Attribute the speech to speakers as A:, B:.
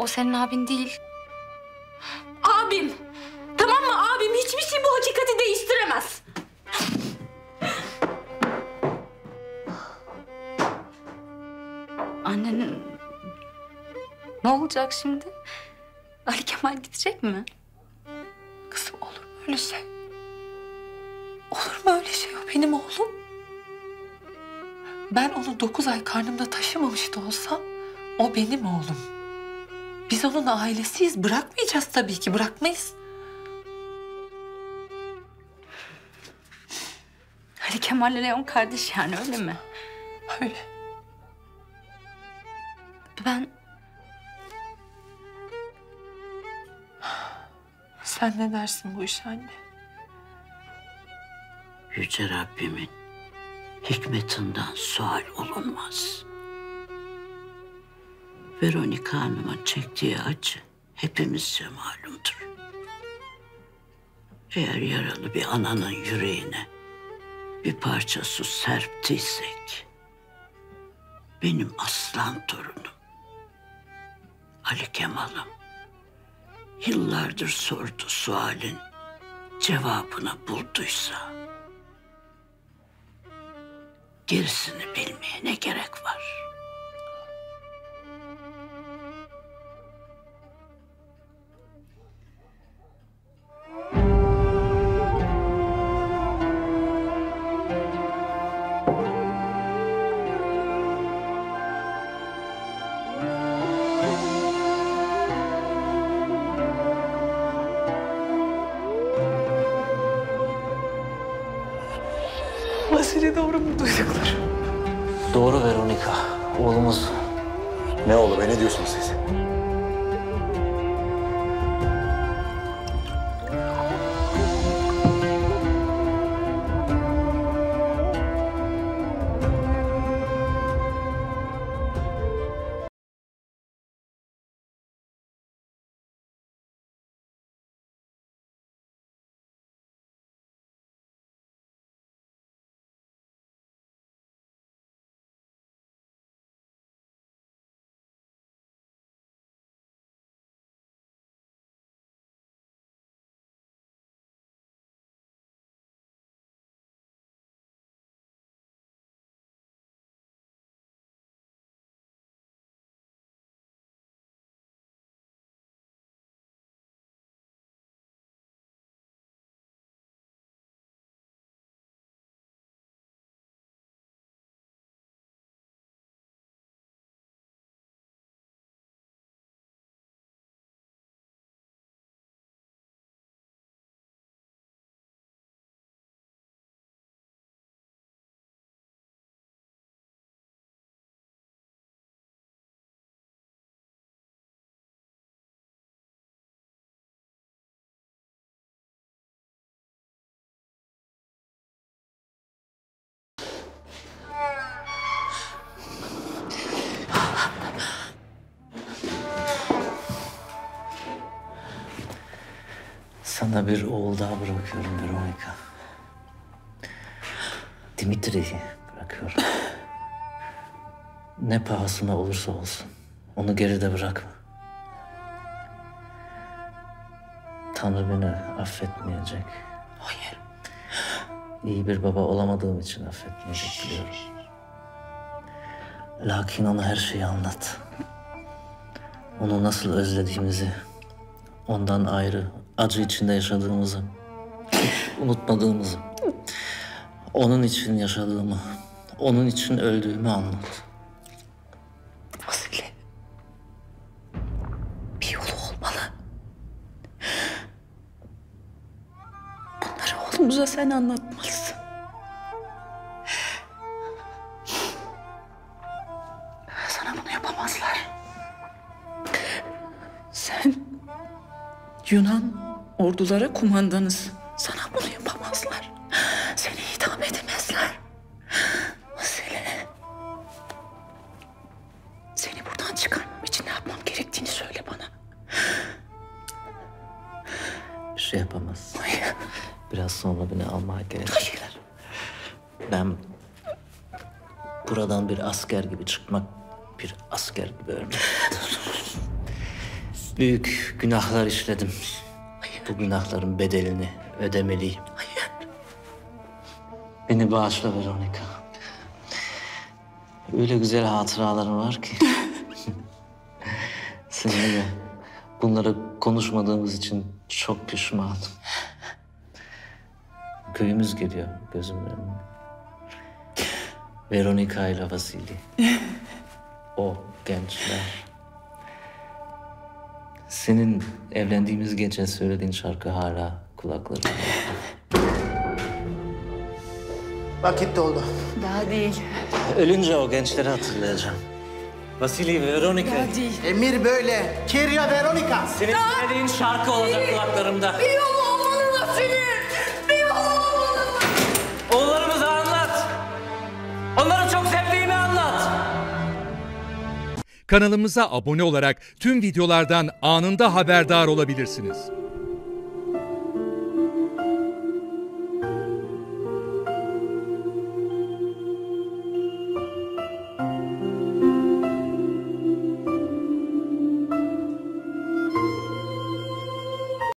A: O senin abin değil.
B: Abim. Tamam mı abim? Hiçbir şey bu hakikati değiştiremez.
A: Annenin ne olacak şimdi? Ali Kemal gidecek mi?
C: Kızım olur mu öyle şey? Olur mu öyle şey? O benim oğlum. Ben onu 9 ay karnımda taşımamış da olsam o benim oğlum. Biz onun ailesiyiz. Bırakmayacağız tabii ki. Bırakmayız.
A: Ali Kemal'le Leon kardeş yani, öyle mi?
C: Öyle.
A: Ben...
C: Sen ne dersin bu işe anne?
D: Yüce Rabbimin hikmetinden sual olunmaz. Veronika Hanım'ın çektiği acı hepimizce malumdur. Eğer yaralı bir ananın yüreğine bir parça su serptiysek, benim aslan torunum Ali Kemal'im yıllardır sorduğu sualin cevabını bulduysa, gerisini bilmeye ne gerek var?
C: Vasile doğru mu duyduklar?
E: Doğru Veronika. Oğlumuz.
F: Ne oldu be, ne diyorsunuz siz?
E: Sana bir oğul daha bırakıyorum Veronika. Dimitri'yi bırakıyorum. Ne pahasına olursa olsun onu geride bırakma. Tanrı beni affetmeyecek.
C: Hayır.
E: İyi bir baba olamadığım için affetmeyecek biliyorum. Lakin ona her şeyi anlat. Onu nasıl özlediğimizi, ondan ayrı, acı içinde yaşadığımızı, hiç unutmadığımızı, onun için yaşadığımı, onun için öldüğümü anlat.
C: Vasile. Bir yolu olmalı. Bunları oğlumuza sen anlatmalısın. Sana bunu yapamazlar. Sen Yunan ordulara kumandanısın. Sana bunu yapamazlar. Seni idam edemezler. Vasile. Seni buradan çıkarmam için ne yapmam gerektiğini söyle bana.
E: Bir şey yapamaz.
C: Hayır.
E: Biraz sonra beni almaya gelecekler.
C: Hayır.
E: Ben buradan bir asker gibi çıkmak, bir asker gibi ölmek. büyük günahlar işledim. Bu günahların bedelini ödemeliyim. Beni bağışla Veronica. Öyle güzel hatıralarım var ki. Seninle bunları konuşmadığımız için çok pişmanım. Köyümüz geliyor gözümün önüne. Veronica ile Vasili. O gençler. Senin evlendiğimiz gece söylediğin şarkı hala kulaklarımda.
G: Vakit doldu.
A: Daha değil.
E: Ölünce o gençleri hatırlayacağım. Vasili ve Veronica.
G: Emir böyle. Kirya Veronica.
E: Senin söylediğin şarkı olacak kulaklarımda.
B: Bir yol olmalı Vasili. Bir yol olmalı.
E: Oğullarımıza anlat. Onları çok sevdiğimi anlat.
H: Kanalımıza abone olarak tüm videolardan anında haberdar olabilirsiniz.